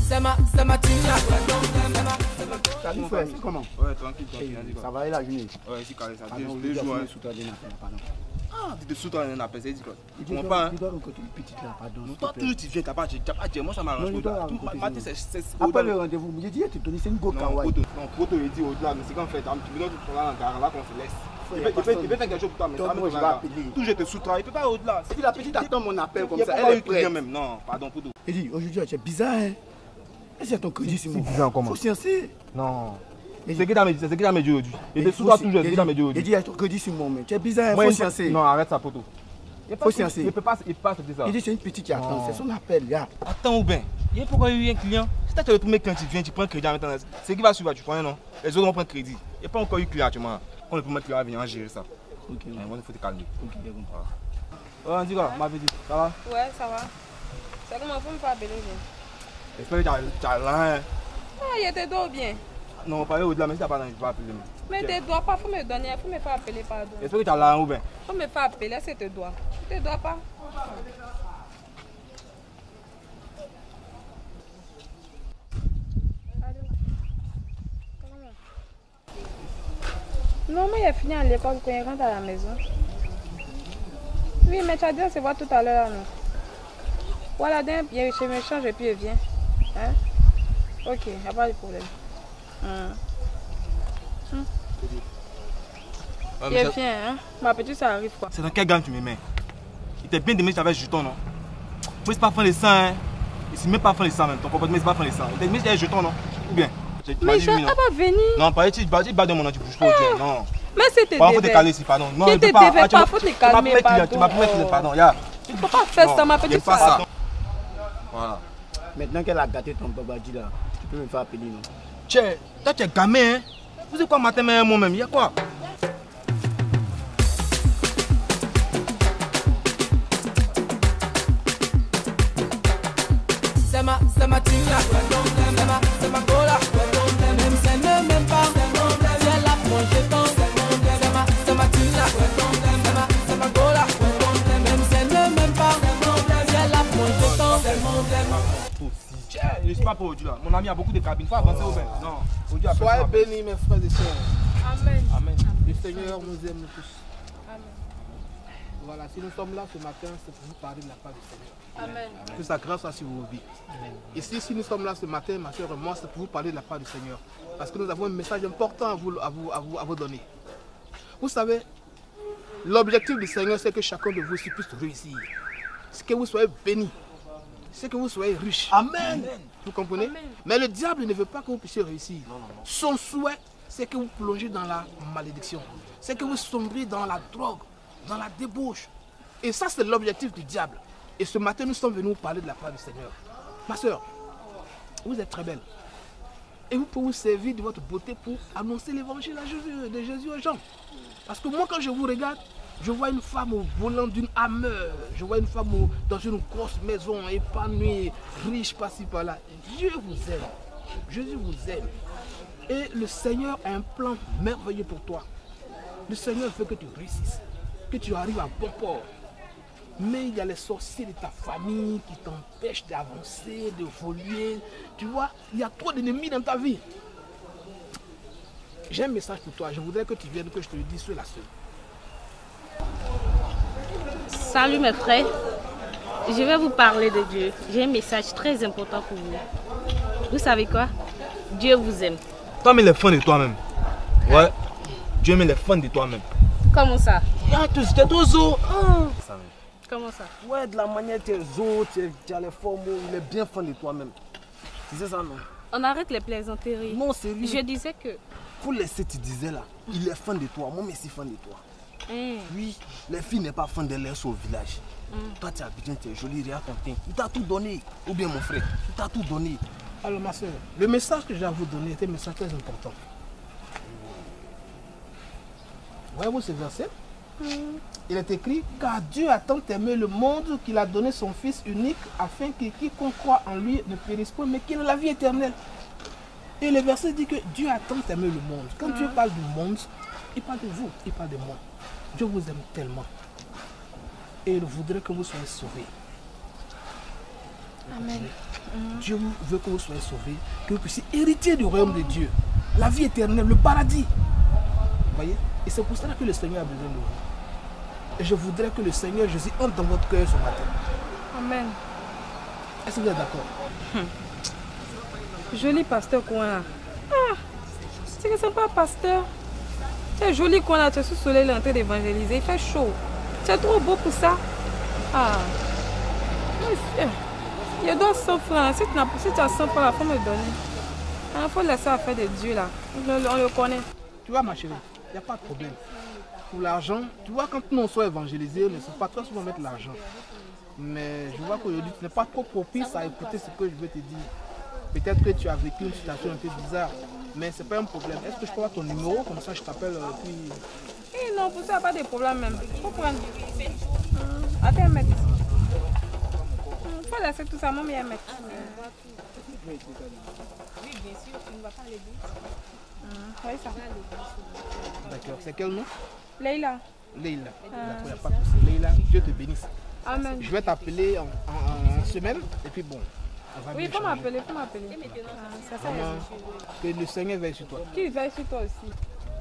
C'est ma team là. Salut frère, c'est comment? Ouais, tranquille. Ça va aller la journée? Ouais, ici, carré, ça Pardon, deux il doit jours. finir sous toi, pardon. Ah, tu te sous toi, un appel, c'est dit quoi? Il Tu comprends pas, hein? doit rencontrer une petite là, pardon. Toi, toujours tu viens, t'as pas dit, moi ça m'arrange. Non, il doit rencontrer Matin, une c'est. Après le rendez-vous, j'ai dit, tu te donnes, c'est une go kawaii. Non, Poto, il dit au-delà, mais c'est qu'en fait, tu veux qu'on là qu'on se laisse. Il peut faire quelque chose pour toi, mais ça moi je vais appeler. Tout je te sous-toi, il peut pas au-delà. Si la petite attend mon appel comme ça, Elle elle est est prête. même. Non, pardon, Poto. Il dit, aujourd'hui, tu es bizarre, hein? Est-ce que ton crédit, c'est moi? bizarre comment? Faut sciencer. Non. C'est ce que t'as dit aujourd'hui. Et de sous-toi toujours, c'est ce que t'as dit aujourd'hui. Il dit, ton crédit, c'est moi, mais tu es bizarre, faut sciencer. Non, arrête ça, Poto. Faut sciencer. Il peut pas accepter ça. Il dit, c'est une petite qui attend, c'est son appel, là. Attends ou bien, il y a pourquoi il y a eu un client. Si tu es le premier client, tu viens, tu prends crédit en même temps. C'est qui va suivre, tu connais non? Les autres vont prendre crédit. Il n'y a pas encore eu client actuellement. Quand le premier client va venir gérer ça. Ok, Il faut te calmer. ok, j'ai compris. Ouais, on dit quoi, ma petite, ça va? Ouais, ça va. C'est comment faut me faire appeler bien. J'espère que tu as rien. Ah, il y a tes doigts bien. Non, on parlait au-delà, mais si tu n'as pas d'argent, je vais appeler. Mais tes doigts pas, faut me donner, faut me faire appeler, pardon. J'espère que tu as l'argent ou bien? Faut me faire appeler, c'est tes doigts. Tes doigts pas. Non, mais il a fini à l'école quand il rentre à la maison. Oui, mais tu as dit on se voit tout à l'heure, non? Voilà, je me change et puis il vient. Hein? Ok, il n'y a pas de problème. Il vient, hein? Ma petite, ça arrive quoi? C'est dans quelle gamme tu me mets? Il était bien démêché avec jeton, non? Il ne pas faire les sangs, hein? Il ne sait même pas faire les sangs, même. Ton comportement, il ne sait pas faire les sangs. Il était démêché avec jeton, non? Ou bien? Mais je ne vais pas venir. Non, pas tu bats de mon nom, tu bouges pas, non. Mais c'était Il faut te caler ici, pardon. Non, je te devais pas, faut te calmer, pardon. Tu m'as promis, pardon, ya. Tu ne peux pas faire ça, ma petite. Pas ça. Voilà. Maintenant qu'elle a gâté ton babadi là, tu peux me faire appeler, non? Tiens, toi tu es gamin, hein? Vous savez quoi, matin, mais moi-même, il y a quoi? C'est ma team là. C'est ma go là. Même si elle ne m'aime pas, si elle a mon jeton. C'est ma team là. C'est ma go là. Même si elle ne m'aime pas, si elle a mon jeton. Je ne suis pas pour aujourd'hui là. Mon ami a beaucoup de cabines. Il faut avancer au bain. Non. Aujourd'hui, Soyez bénis mes frères et sœurs. Amen. Amen. Le Seigneur nous aime tous. Amen. Voilà, si nous sommes là ce matin, c'est pour vous parler de la part du Seigneur. Amen. Que sa grâce soit sur vos vies. Et si nous sommes là ce matin, ma soeur et moi, c'est pour vous parler de la part du Seigneur. Parce que nous avons un message important à vous donner. Vous savez, l'objectif du Seigneur, c'est que chacun de vous puisse réussir. C'est que vous soyez bénis. C'est que vous soyez riches. Amen. Vous comprenez? Amen. Mais le diable ne veut pas que vous puissiez réussir. Son souhait, c'est que vous plongez dans la malédiction. C'est que vous sombriez dans la drogue, dans la débauche. Et ça, c'est l'objectif du diable. Et ce matin, nous sommes venus vous parler de la part du Seigneur. Ma soeur, vous êtes très belle. Et vous pouvez vous servir de votre beauté pour annoncer l'évangile de Jésus aux gens. Parce que moi, quand je vous regarde, je vois une femme au volant d'une Hammer. Je vois une femme dans une grosse maison, épanouie, riche par-ci, par-là. Dieu vous aime. Jésus vous aime. Et le Seigneur a un plan merveilleux pour toi. Le Seigneur veut que tu réussisses, que tu arrives à bon port. Mais il y a les sorciers de ta famille qui t'empêchent d'avancer, d'évoluer. Tu vois, il y a trop d'ennemis dans ta vie. J'ai un message pour toi. Je voudrais que tu viennes, que je te le dise sur la seule. Salut mes frères, je vais vous parler de Dieu. J'ai un message très important pour vous. Vous savez quoi? Dieu vous aime. Toi, mais les fans de toi-même. Ouais. Dieu met les fans de toi-même. Comment ça? Tu es trop zo. Comment ça? Ouais, de la manière tes os, tu as les formes, il est bien fan de toi-même. Tu sais ça, non? On arrête les plaisanteries. Non, sérieux. Je disais que... Pour laisser, tu disais là, il est fan de toi, moi, mais c'est fan de toi. Oui, les filles n'est pas fan de l'air au village. Toi, tu as bien, tu es jolie, regarde ton teint. Il t'a tout donné. Ou bien mon frère, il t'a tout donné. Alors ma soeur, le message que j'ai à vous donner est un message très important. Voyez-vous ce verset? Il est écrit, car Dieu a tant aimé le monde qu'il a donné son Fils unique afin que quiconque croit en lui ne périsse pas, mais qu'il ait la vie éternelle. Et le verset dit que Dieu a tant aimé le monde. Quand Dieu parle du monde, il parle de vous, il parle de moi. Dieu vous aime tellement. Et il voudrait que vous soyez sauvés. Amen. Dieu veut que vous soyez sauvés, que vous puissiez hériter du royaume de Dieu. La vie éternelle, le paradis. Vous voyez? Et c'est pour cela que le Seigneur a besoin de vous. Et je voudrais que le Seigneur Jésus entre dans votre cœur ce matin. Amen. Est-ce que vous êtes d'accord? Joli pasteur Kouana. Ah, c'est que c'est pas pasteur. C'est joli Kouana, tu es sous le soleil, il est en train d'évangéliser. Il fait chaud. C'est trop beau pour ça. Ah. Monsieur. Il doit 100 francs. Si tu as 100 francs, il faut me donner. Il faut laisser affaire de Dieu là. On le connaît. Tu vois ma chérie, il n'y a pas de problème. Pour l'argent, tu vois quand nous on soit évangélisés, on ne sait pas trop souvent mettre l'argent. Mais je vois qu'aujourd'hui tu n'es pas trop propice à écouter ce que je veux te dire. Peut-être que tu as vécu une situation un peu bizarre, mais c'est pas un problème. Est-ce que je peux avoir ton numéro, comme ça je t'appelle puis... Eh non, pour ça, il n'y a pas de problème même. Il faut prendre. Attends, mec. Il faut laisser tout ça, mon bien, mec. Oui, bien sûr, tu ne vas pas l'église. Oui, ça. D'accord, c'est quel nom? Leïla. Leïla. D'accord, il n'y a pas de souci. Leïla, Dieu te bénisse. Amen. Je vais t'appeler en semaine, et puis bon. Oui, il faut m'appeler, il faut m'appeler. C'est ça. Que le Seigneur veille sur toi. Qu'il veille sur toi aussi.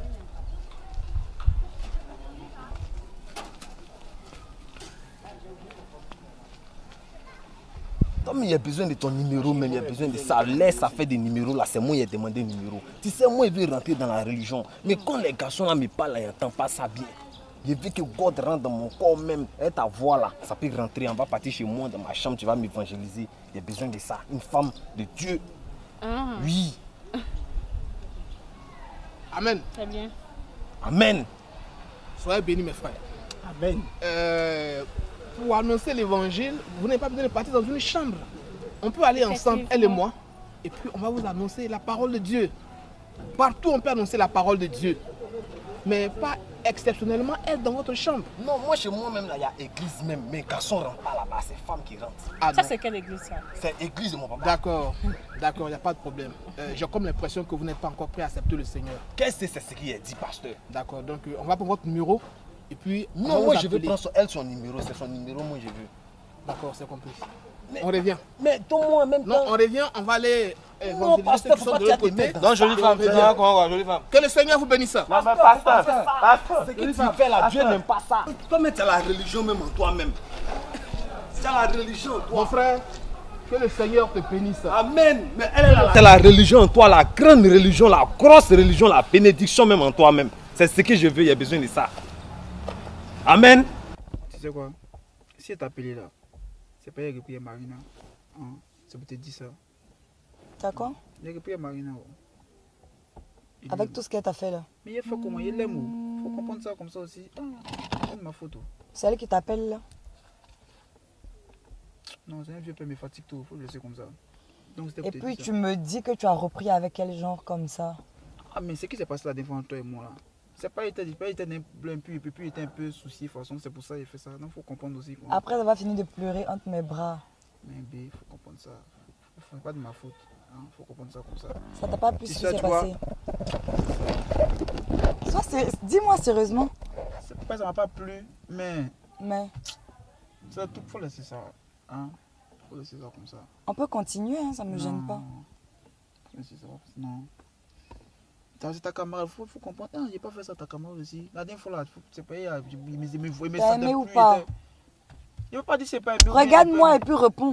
Mais il y a besoin de ton numéro même, il y a besoin de ça. Laisse ça fait des numéros là, c'est moi qui ai demandé un numéro. Tu sais, moi je veux rentrer dans la religion. Mais quand les garçons là me parlent, ils n'entendent pas ça bien. Je veux que God rentre dans mon corps même. Et ta voix là, ça peut rentrer. On va partir chez moi dans ma chambre, tu vas m'évangéliser. Il y a besoin de ça. Une femme de Dieu. Oui. Amen. Très bien. Amen. Soyez bénis mes frères. Amen. Pour annoncer l'évangile, vous n'avez pas besoin de partir dans une chambre. On peut aller ensemble, elle et moi, et puis on va vous annoncer la parole de Dieu. Partout on peut annoncer la parole de Dieu. Mais pas exceptionnellement être dans votre chambre. Non, moi chez moi même là, il y a église même. Mais garçons ne rentrent pas là-bas, c'est femmes qui rentrent. Ah, Ça, c'est quelle église ça? C'est l'église de mon papa. d'accord, d'accord, il n'y a pas de problème. J'ai comme l'impression que vous n'êtes pas encore prêt à accepter le Seigneur. Qu'est-ce que c'est ce qu'il a dit, pasteur? D'accord, donc on va prendre votre numéro. Et puis, non, moi je veux prendre son numéro, c'est son numéro, moi je veux. D'accord, c'est compris. Mais, on revient. Mais donne-moi même non, on revient, on va aller. Non, pasteur, faut pas de l'autre côté. Non, jolie femme, c'est ça, jolie femme. Que le Seigneur vous bénisse. Non, mais pasteur, c'est que tu fais là, Dieu n'aime pas ça. Toi-même, tu as la religion même en toi-même. Tu as la religion en toi. Mon frère, que le Seigneur te bénisse. Amen. Mais elle est là. Tu as la religion en toi, la grande religion, la grosse religion, la bénédiction même en toi-même. C'est ce que je veux, il y a besoin de ça. Amen. Tu sais quoi? Si elle t'a appelé là, c'est pas elle qui prie Marina. Hein? C'est pour te dire ça. D'accord? Elle qui prie Marina. Avec tout ce qu'elle t'a fait là. Mais il faut comment? Il l'aime où? Il faut comprendre ça comme ça aussi. C'est ma photo. C'est elle qui t'appelle là? Non, c'est un vieux père, mais fatigue tout. Il faut le laisser comme ça. Donc, et puis tu me dis que tu as repris avec quel genre comme ça? Ah, mais c'est qui s'est passé la dernière fois entre toi et moi là? C'est pas il était un peu, et puis il était un peu soucié, de toute façon, c'est pour ça qu'il fait ça. Donc il faut comprendre aussi. Après, ça va finir de pleurer entre mes bras. Mais il faut comprendre ça. C'est pas de ma faute. Il faut comprendre ça comme ça. Ça t'a pas plu ce qui s'est passé? Dis-moi sérieusement. C'est pas ça m'a pas plu, mais. Ça tout, faut laisser ça. Hein? Faut laisser ça comme ça. On peut continuer, hein, ça me gêne pas. Non. C'est ta camarade, il faut comprendre. Non, j'ai pas fait ça à ta camarade aussi. La dernière fois là, c'est pas il t'as aimé ou pas? Je veux pas dire c'est pas aimé. Regarde-moi et puis réponds.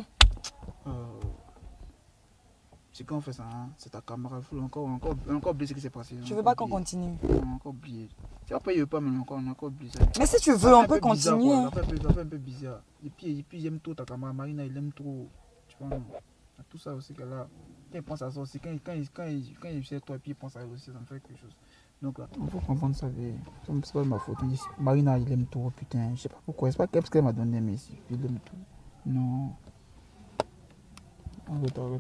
C'est quand on fait ça, hein? C'est ta camarade, il faut encore oublier ce qui s'est passé. Tu veux pas qu'on continue? Non, encore oublier. Tu vas pas y pas, mais encore oublier ça. Mais si tu veux, on peut continuer. Ça fait un peu bizarre. Et puis j'aime trop ta camarade, Marina, il aime trop. Tu vois, tout ça aussi qu'elle a. Quand il pense à ça aussi, quand il sait toi et puis il pense à elle aussi, ça me fait quelque chose. Donc là, il faut comprendre ça. C'est pas de ma faute. Marina, il aime trop, putain. Je sais pas pourquoi. C'est pas parce qu'elle m'a donné, mais il aime tout. Non. Arrête.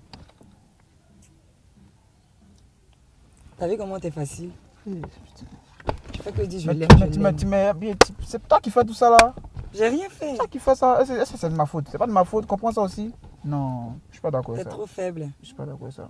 T'as vu comment t'es facile? Tu fais que dire je l'aime. C'est toi qui fais tout ça là? J'ai rien fait. C'est toi qui fais ça. C'est de ma faute. C'est pas de ma faute. Comprends ça aussi? Non, je suis pas d'accord avec ça. T'es trop faible. Je suis pas d'accord avec ça.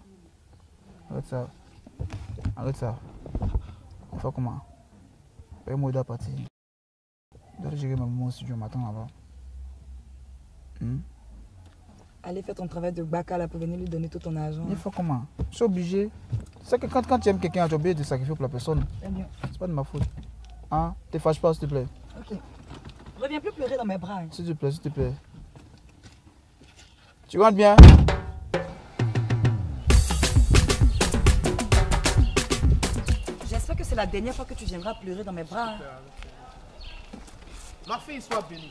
Arrête ça. On fait comment? Paye-moi de partir. Je dois gérer ma maman au studio matin là-bas. aller faire ton travail de baka là pour venir lui donner tout ton argent. Il faut comment? Je suis obligé. C'est que quand tu aimes quelqu'un, tu es obligé de sacrifier pour la personne. C'est bien. C'est pas de ma faute. Hein? Te fâche pas, s'il te plaît. Ok. Reviens plus pleurer dans mes bras. Hein. S'il te plaît, s'il te plaît. Tu rentres bien? J'espère que c'est la dernière fois que tu viendras pleurer dans mes bras. Hein. Ma fille, sois bénie.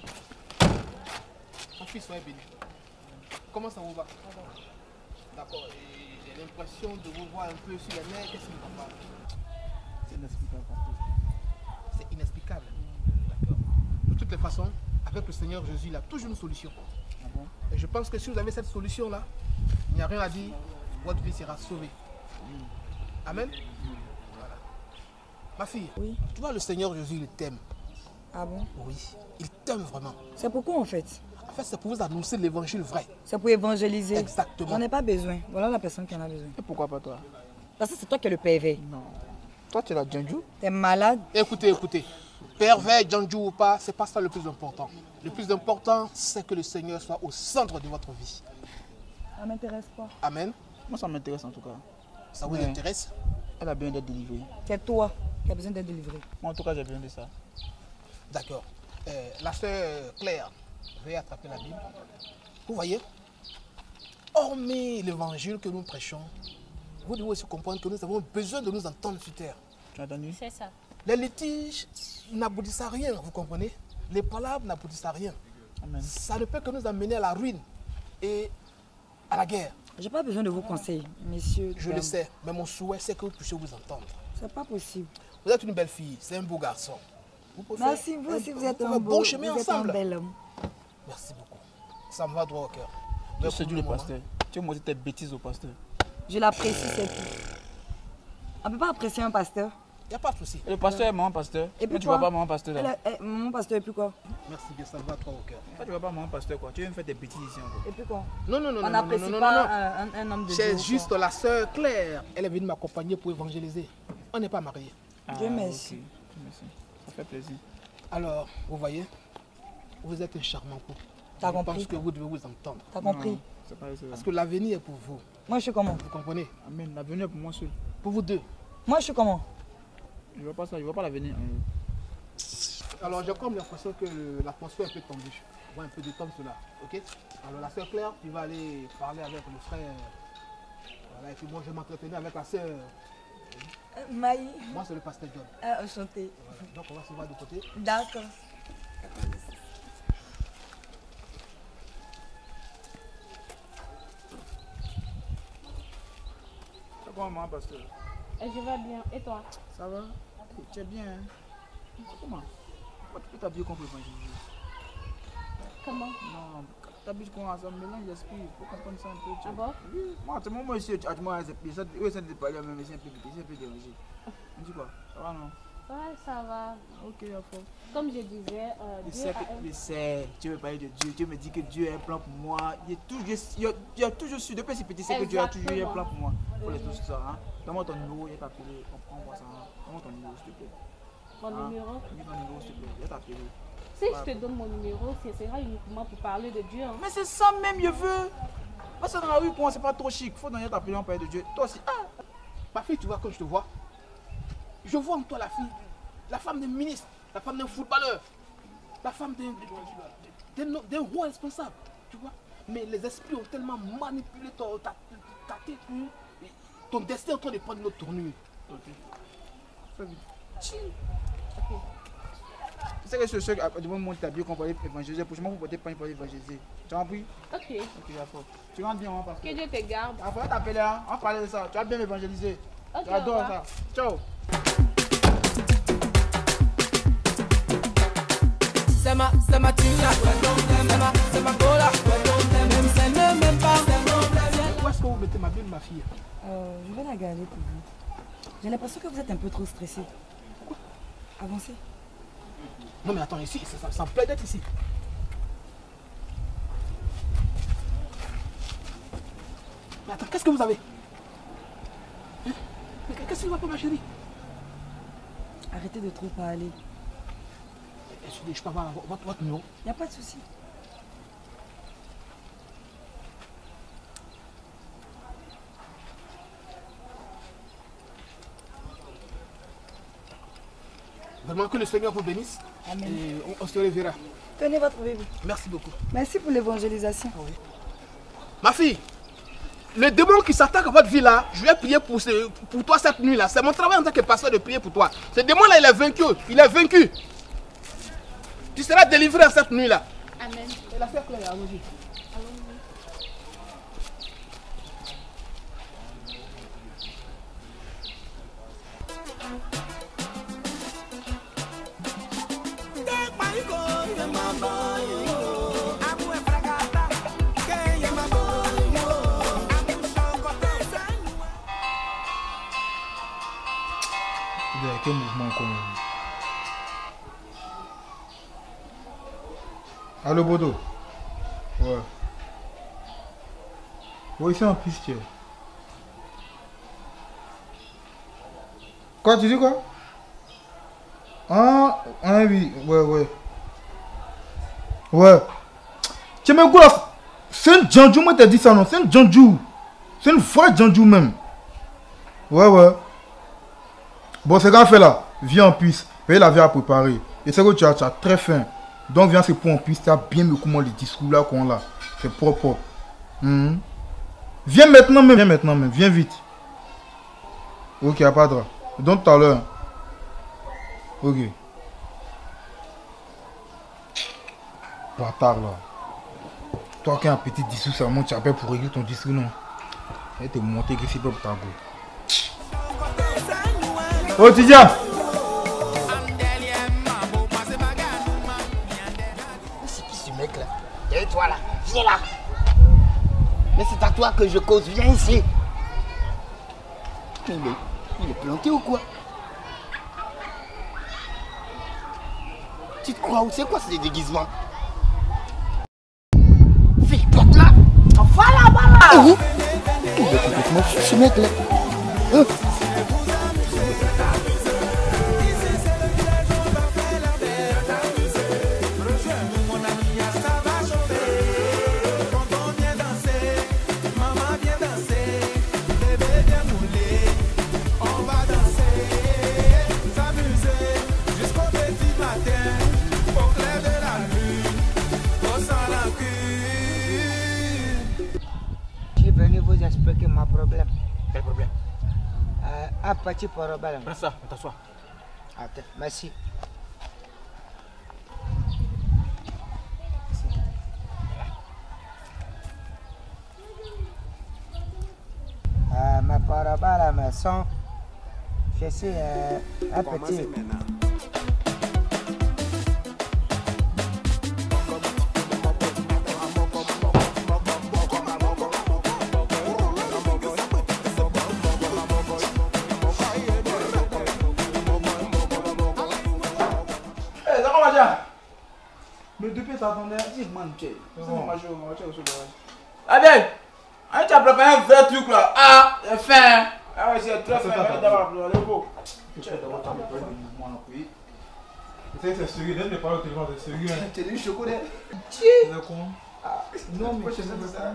Ma fille, sois bénie. Comment ça vous va? D'accord. J'ai l'impression de vous voir un peu sur les nerfs. Qu'est-ce qui ne va pas? C'est inexplicable. C'est inexplicable. D'accord. De toutes les façons, avec le Seigneur Jésus, il a toujours une solution. Ah bon? Et je pense que si vous avez cette solution-là, il n'y a rien à dire. Votre vie sera sauvée. Amen. Voilà. Ma fille, oui. Tu vois, le Seigneur Jésus, il t'aime. Ah bon? Oui, il t'aime vraiment. C'est pourquoi en fait? En fait, c'est pour vous annoncer l'évangile vrai. C'est pour évangéliser. Exactement. J'en ai pas besoin. Voilà la personne qui en a besoin. Et pourquoi pas toi? Parce que c'est toi qui es le pervers. Non. Toi, tu es la Djanju? T'es malade? Écoutez, écoutez. Pervers, Djanju ou pas, c'est pas ça le plus important. Le plus important, c'est que le Seigneur soit au centre de votre vie. Ça m'intéresse pas. Amen. Moi, ça m'intéresse en tout cas. Ça vous intéresse? Elle a besoin d'être délivrée. C'est toi qui as besoin d'être délivré. Moi, en tout cas, j'ai besoin de ça. D'accord. La sœur Claire, veuillez attraper la Bible. Vous voyez, hormis l'évangile que nous prêchons, vous devez aussi comprendre que nous avons besoin de nous entendre sur terre. Tu as entendu? C'est ça. Les litiges n'aboutissent à rien, vous comprenez? Les palabres n'aboutissent à rien. Amen. Ça ne peut que nous amener à la ruine et à la guerre. J'ai pas besoin de vos conseils, messieurs. Je le sais, mais mon souhait, c'est que vous puissiez vous entendre. C'est pas possible. Vous êtes une belle fille, c'est un beau garçon. Vous pouvez Merci, faire vous aussi, vous êtes un un bon beau, chemin vous êtes un ensemble. bel homme. Merci beaucoup. Ça me va droit au cœur. Je Mais séduis pour le moment, pasteur. Tu as montré tes bêtises au pasteur. Je l'apprécie, c'est tout. On peut pas apprécier un pasteur. il n'y a pas de souci. Et le pasteur est maman pasteur. Et puis Mais tu quoi? vois pas maman pasteur là. Mon pasteur, et puis quoi? Merci bien, ça me va droit au cœur. Toi, tu vois pas maman pasteur quoi. Tu viens me faire des bêtises ici encore. Et puis quoi? Non, non, non, On non, n'apprécie non, non, pas non, non. un homme de Dieu. C'est ou juste quoi? la sœur Claire. Elle est venue m'accompagner pour évangéliser. On n'est pas mariés. Dieu merci. Ok. Dieu merci. Ça fait plaisir. Alors, vous voyez, vous êtes un charmant couple. T'as Je compris? pense que vous devez vous entendre. T'as compris? Non, c'est pas ça. Parce que l'avenir est pour vous. Moi, je suis comment? Vous comprenez? Amen. L'avenir est pour moi seul. Pour vous deux. Moi, je suis comment? Je vois pas ça. Je vois pas l'avenir. Alors, j'ai comme l'impression que l'atmosphère est un peu tendue. On va un peu détendre cela. Ok? Alors, la sœur Claire, tu vas aller parler avec le frère. Voilà, et puis moi, je vais m'entretenir avec la sœur. Maï. Moi, c'est le pasteur John. Ah, enchanté. Voilà. Donc, on va se voir de côté. D'accord. C'est quoi maman pasteur? Et je vais bien. Et toi? Ça va? Tu es bien hein? Comment? Pourquoi tu peux t'habiller comme évangéliser? Comment? Non, t'habilles comme ça, mélange l'esprit. Il faut comprendre ça un peu. Ah bon? Oui. Moi, tu moi ici, tu as de parler même ici un peu dérangé. On dit quoi? Ça va non? Ouais, ça va. Ok, à fond. Comme je disais, Dieu a un... Je sais, tu veux parler de Dieu, Dieu me dit que Dieu a un plan pour moi. Il a toujours su, depuis ce petit, c'est que Dieu a toujours eu un plan pour moi. Pour les tout ça, hein. Donne-moi ton numéro, il va t'appeler, on voit ça. Hein. Donne-moi ton numéro, s'il te plaît. Mon numéro? Dis ton numéro, s'il te plaît, il va t'appeler. Si je te donne mon numéro, ce sera uniquement pour parler de Dieu. Hein. Mais c'est ça même, je veux. Parce que dans la rue, pour moi, c'est pas trop chic. Faut donner t'appeler, on parle de Dieu. Toi aussi, ah. Ma fille, tu vois, quand je te vois, je vois en toi la fille, la femme d'un ministre, la femme d'un footballeur, la femme d'un roi responsable, tu vois. Mais les esprits ont tellement manipulé ta tête, ton destin est en train de prendre une autre tournure. Ok. Fais vite. Chill. Ok. Tu sais que ce soir, devant moi, tu as bien compris évangéliser. Prochainement, vous portez pas pour évangéliser. Tu as compris? Ok. Ok, d'accord. Tu rentres bien, on va passer. Que Dieu te garde. Il faut t'appeler, hein. On va parler de ça. Tu vas bien m'évangéliser. Ok, J'adore ça. Ciao. C'est ma tina, c'est ma gola, même ça ne m'aime pas. Où est-ce que vous mettez ma Bible, ma fille? Je vais la garder pour vous. J'ai l'impression que vous êtes un peu trop stressé. Pourquoi? Avancez. Non mais attends, ici, ça me plaît d'être ici. Mais attends, qu'est-ce que vous avez? Hein? Mais qu'est-ce qui va pas, ma chérie? Arrêtez de trop parler. Je peux avoir votre numéro? Il n'y a pas de souci. Vraiment que le Seigneur vous bénisse. Amen. Et on se reverra. Tenez votre bébé. Merci beaucoup. Merci pour l'évangélisation. Oui. Ma fille, le démon qui s'attaque à votre vie là, je vais prier pour toi cette nuit là. C'est mon travail en tant que pasteur de prier pour toi. Ce démon là, il est vaincu. Il est vaincu. Tu seras délivré en cette nuit là. Amen. Et la sœur Claire, allons-y. Quel mouvement commun. Allô Bodo. Ouais. Oui, c'est en piste. Quoi, tu dis quoi? Ah oui, ouais. Ouais. Tu me quoi? C'est un Djanjou, moi t'as dit ça non? C'est un Djanjou. C'est une vraie Djanjou même. Ouais. Bon, c'est qu'on fait là. Viens en piste. Paye la vie à préparer. Et c'est que tu as très faim. Donc viens, c'est pour en piste. Tu as bien me comment les discours là qu'on a. C'est propre. Viens maintenant même. Viens vite. Ok, à pas de droit. Donc tout à l'heure. Ok. Bâtard là. Toi qui as un petit discours seulement, tu appelles pour régler ton discours non. Et te monter que c'est pas pour ta go. Oh Tidia. C'est qui ce mec là? Et toi là, viens là. Mais c'est à toi que je cause, viens ici. Mais il est planté ou quoi? Tu te crois où? C'est quoi ces déguisements? Fille, porte là. Voilà, voilà. Il est complètement fou ce mec là. Expliquer mon problème. Quel problème? Un petit problème. Prends ça, on t'assoit. Ok, merci. Ma problème à la maison, je suis un petit. Mais depuis t'attendais, dis man, c'est mon major, Ah bien, tu as préparé un vrai truc là. Ah, c'est fin. Ah ouais, c'est très fin. D'abord, le beau. C'est sérieux, donne-moi pas le téléphone, c'est sérieux. Tu es du chocolat. C'est con. Non, mais je sais pas ça.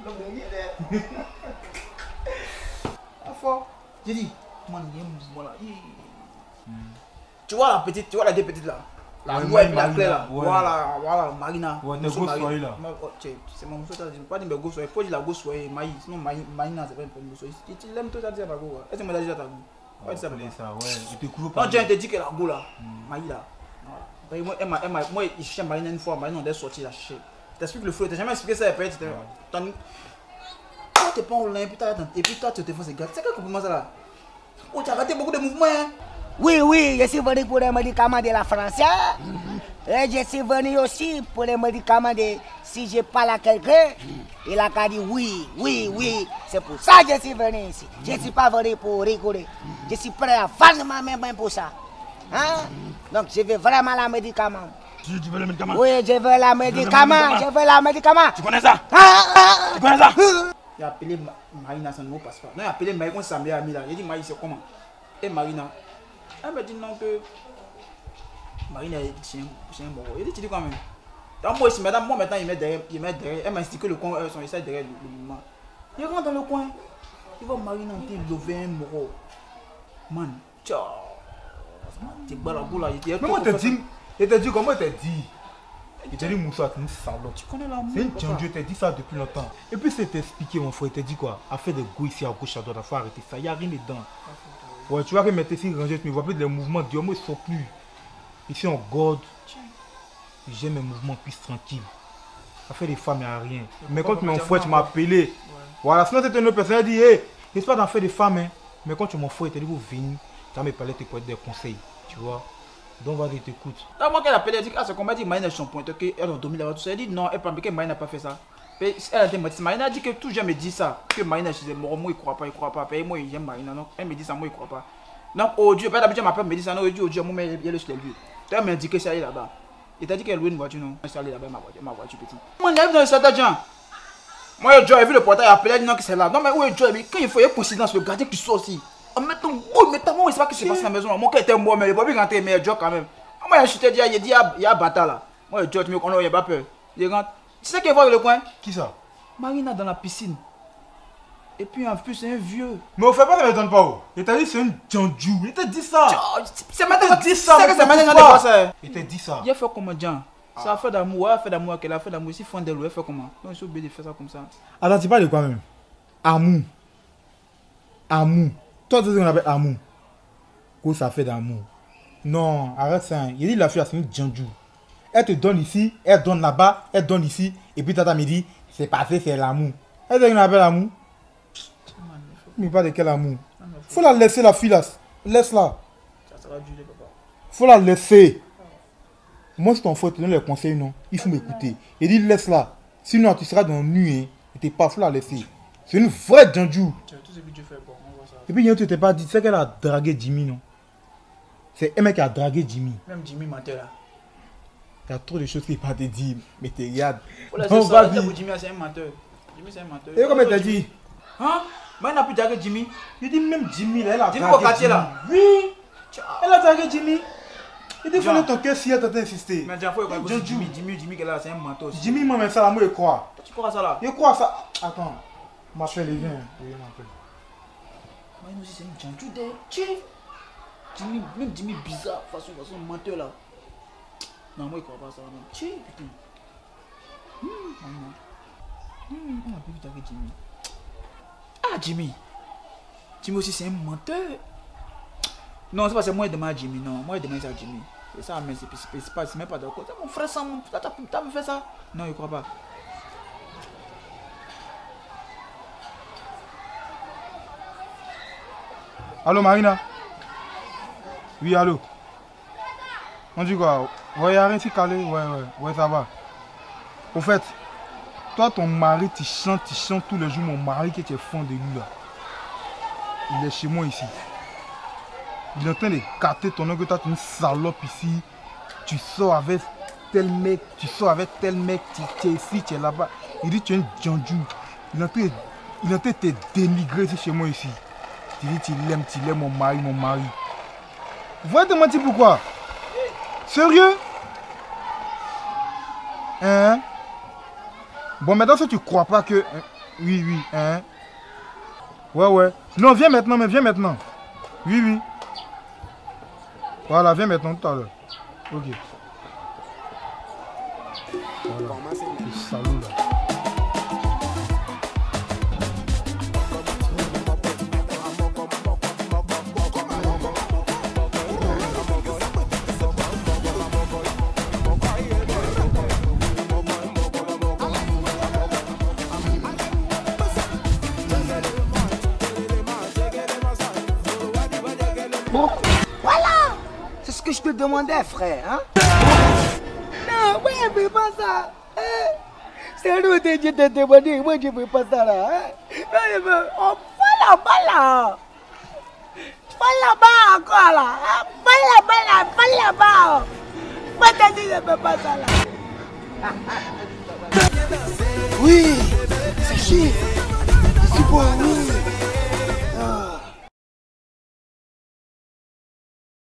Ah fort. J'ai dit, man, voilà. Tu vois la petite, tu vois la deux petites là. La noire et la claire là. Voilà, Marina. Ouais, t'es go soyez là. C'est mon monsieur, pas dire go soyez. Faut dire la go soyez, maïs. Sinon, Marina, c'est pas une bonne go soyez. Tu l'aimes tout ça, dire pas go. Est-ce que tu m'as dit ça ta go? Ouais, ça, ouais. Il te couvre pas. Non, Dieu te dit que la go là. Maïs là. Moi, il cherche Marina une fois, Marina, on est sorti là chercher. Je t'explique le flou, t'as jamais expliqué ça et puis toi, t'es pas en ligne, et puis toi, tu te fais ces gars. C'est quel compliment ça là? Oh, tu as raté beaucoup de mouvements, hein? Oui, je suis venu pour les médicaments de la France. Et je suis venu aussi pour les médicaments de si je parle à quelqu'un, il a qu'à dire oui. C'est pour ça que je suis venu ici. Je ne suis pas venu pour rigoler. Je suis prêt à vendre ma main pour ça. Hein? Donc je veux vraiment la médicament. Tu veux le médicament? Oui, je veux la médicament. Je veux la médicament. Tu connais ça? Tu connais ça? Il a appelé Marina, ça ne passe pas. Non, il a appelé Marina, on s'est mis là. Il a dit Marina, c'est comment? Et Marina, elle m'a dit non que Marina est chien mort. Il dit tu dis quand même. Donc moi ici, madame, moi maintenant il met derrière. Elle m'a indiqué le coin, son essai derrière le mouvement. Il rentre dans le coin. Il voit Marina en train de lever un mort. Man, ciao. Tu es là, mais moi, il t'a dit comment il t'a dit? Il t'a dit Moussa, c'est une salope. Tu connais l'amour. C'est une tchandue, il t'a dit ça depuis longtemps. Et puis c'est expliqué, mon frère, il t'a dit quoi? À faire des goûts ici à gauche, à droite, il faut arrêter ça, il n'y a rien dedans. Ouais, tu vois que maintenant, si rangé, tu ne vois plus les mouvements, Dieu, moi, ils ne sont plus. Ici, on garde. J'aime mes mouvements plus tranquilles. Ça fait des femmes, il n'y a rien. Mais quand tu m'as fouet, tu m'as appelé. Voilà, sinon, c'était une autre personne, elle dit, hé, j'espère d'en faire des femmes, hein. Mais quand tu m'as fouet, tu as dit, vous venez, tu as me parlé, tu peux des conseils, tu vois. Donc, vas-y, t'écoute. Là, moi, qu'elle a appelé, elle dit, ah, c'est comment elle dit, Marina est shampoing, elle a dormi là-bas, tout ça. Elle dit, non, elle parle, mais que Marina n'a pas fait ça. Elle a dit, Marina a dit que tout le monde me dit ça, que Marina chez moi, il ne croit pas, il ne croit pas. Et moi, j'aime Marina, donc elle me dit ça, moi, il ne croit pas. Donc, oh Dieu, d'habitude, ma femme me dit ça, non, oh Dieu, moi, il y a le sur lui. Tu m'a dit que c'est allé là-bas. Il t'a dit qu'elle louait une voiture, non? C'est allé là-bas, ma voiture petite. Moi, on arrive dans le stade, Jean. Moi, Joe, j'ai vu le portail appelé, il dit non, que c'est là. Non, mais où est Joe? Quand il faut, il y a coïncidence, le gardien qui sort aussi. En mettant gros, mais t'as moi, il sait pas ce qui se passe à la maison. Mon cœur était mort, mais il va pas rentrer, mais Joe quand même. Moi, je t'ai dit, il y a bataille là. Moi, Joe, tu me connais, il n'y a pas peur. Il rentre. Tu sais qu'il voit le coin? Qui ça? Marina dans la piscine. Et puis en plus, c'est un vieux. Mais au fait pas, ne m'étonne pas. Oh. Il t'a dit c'est une tchandue. Il t'a dit ça. C'est maintenant dit ça. C'est que c'est maintenant de ça. Il t'a dit ça. Il a fait comment, Jean? C'est affaire d'amour. Elle a fait d'amour. Elle a fait d'amour. Si fond d'elle, elle fait comment? Donc, je suis obligé de faire ça comme ça. Attends, tu parles de quoi même? Amour. Amour. Toi, tu sais qu'on appelle amour. Quoi ça fait d'amour? Non, arrête ça. Il dit la fille, c'est une tchandue. Elle te donne ici, elle donne là-bas, elle donne ici. Et puis, tata me dit, c'est passé, c'est l'amour. Elle dit qu'on appelle l'amour. Mais pas de quel amour. Faut la laisser la fille là. Laisse-la. Ça va durer, papa. Faut la laisser. Moi, si ton frère te donne les conseils, non, il faut m'écouter. Il dit laisse-la. Sinon, tu seras dans le nu. Hein. Tu n'es pas, faut la laisser. C'est une vraie Djandjou. Tout ce que Dieu fait, bon, on voit ça. Et puis, tu t'es pas dit, c'est qu'elle a dragué Jimmy, non? C'est un mec qui a dragué Jimmy. Même Jimmy mentait là. Il y a trop de choses qu'il ne pas te dire, mais tu regardes. Donc, vas-y. Jimmy, c'est un menteur. Jimmy, c'est un menteur. Et comme elle t'a dit? Hein? Mais elle n'a plus dragué Jimmy. Il dit même Jimmy, là, elle a dragué Jimmy. Jimmy au quartier là? Oui. Elle a dragué Jimmy. Il dit, fallait ton cœur si elle t'a insisté. Mais Jean, faut que Jimmy, qu'elle a, c'est un menteur aussi. Jimmy, moi, mais ça, là, moi, je crois. Tu crois à ça là? Je crois à ça. Attends. Ma fille, elle vient. Mais nous aussi, c'est une Djandjou de. Jimmy, même Jimmy bizarre, façon menteur là. Non, moi, je crois pas à ça. Putain. On a plus vite avec Jimmy. Ah, Jimmy. Jimmy aussi, c'est un menteur. Non, c'est pas c'est moi qui demande à Jimmy. Non, moi, je demande ça à Jimmy. C'est ça, mais c'est même pas d'accord. C'est mon frère, ça, t'as fait ça? Non, je crois pas. Allô, Marina? Oui, allô? On dit quoi? Ouais, il n'y a rien si calé. Ouais, ça va. Au fait, toi, ton mari, tu chantes tous les jours. Mon mari qui est fond de lui là. Il est chez moi ici. Il est en train de gâter ton nom que toi, tu es une salope ici. Tu sors avec tel mec, tu es ici, tu es là-bas. Il dit tu es une Djandjou. Il est en train de te dénigrer ici chez moi ici. Tu dis tu l'aimes mon mari. Vous allez te mentir pourquoi? Sérieux? Hein? Bon, maintenant, si tu crois pas que... Oui, hein? Ouais. Non, viens maintenant. Oui. Voilà, viens maintenant tout à l'heure. Ok. Voilà. Salut là. Voilà! C'est ce que je te demandais, frère. Hein? Non, moi, je ne fais pas ça. Hein? C'est nous que je te demandé. Moi, je ne fais pas ça là. Hein? On va là-bas. Va là-bas encore là. Hein? Va là-bas. Moi, je dis, je ne fais pas ça là. Oui, c'est chic. C'est bon, oui.